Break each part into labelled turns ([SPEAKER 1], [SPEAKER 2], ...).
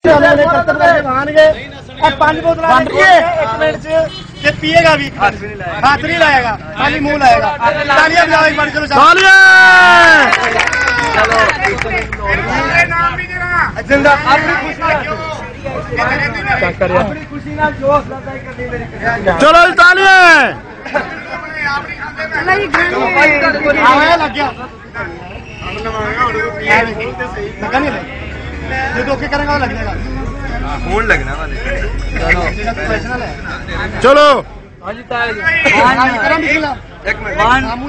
[SPEAKER 1] पांच बोतल एक मिनट से पिएगा भी हाथ नहीं लाएगा खाली मुंह लाएगा। तालियां बजाओ एक बार चलो जिंदा अपनी खुशी ना जोश
[SPEAKER 2] चलो तालियां
[SPEAKER 1] लग गया जो धोखे करेगा वो लग जाएगा
[SPEAKER 3] फोन लगना वाले
[SPEAKER 2] चलो
[SPEAKER 3] एक मिनट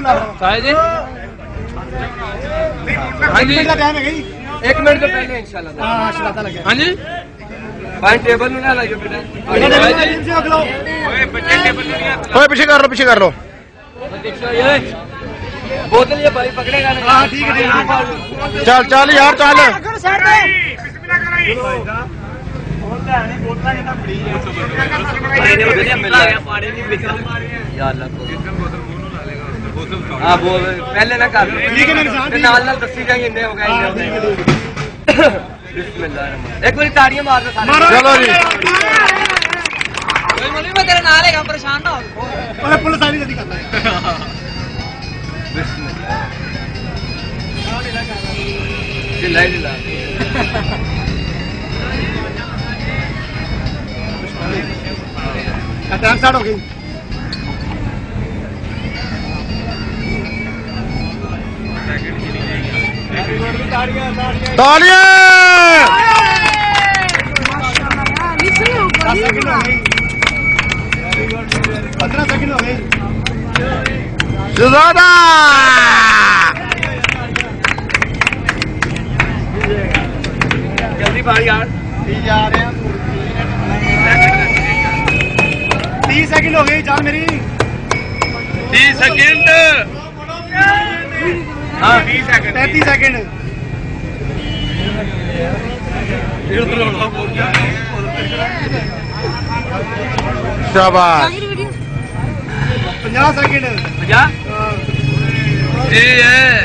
[SPEAKER 1] का टाइम है गई
[SPEAKER 3] 1 मिनट तो पहले इंशाल्लाह हाँ जी भाई टेबल में ना लाइयो बेटा
[SPEAKER 2] पीछे कर लो
[SPEAKER 3] बोतल ये भाई पकड़ेगा ना।
[SPEAKER 1] हाँ ठीक है
[SPEAKER 2] चल यार चल
[SPEAKER 3] पहले ना कर नाल दसी जाएंगे हो गए। एक बार ताड़ियां मार दो
[SPEAKER 2] चलो जी
[SPEAKER 4] मैं तेरे नाल है परेशान ना हो
[SPEAKER 1] पुलिस सारी जल्दी करना है टाइम स्टार्ट हो गई
[SPEAKER 2] तालियां
[SPEAKER 1] 15 सेकंड हो गई
[SPEAKER 2] ज्यादा
[SPEAKER 3] जल्दी बाहर यार
[SPEAKER 1] जा रहे हैं 30 सेकंड हो गई चाल मेरी
[SPEAKER 3] 30 सेकंड हाँ
[SPEAKER 1] 35 सेकंड
[SPEAKER 2] शाबाश
[SPEAKER 1] 50 सेकंड
[SPEAKER 3] 50 जी है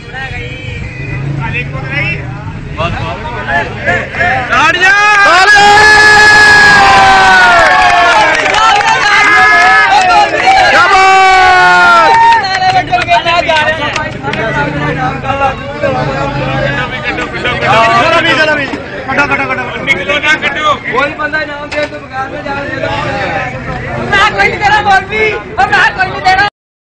[SPEAKER 3] कोई बंदा इनाम दे तो बगान में जा रहे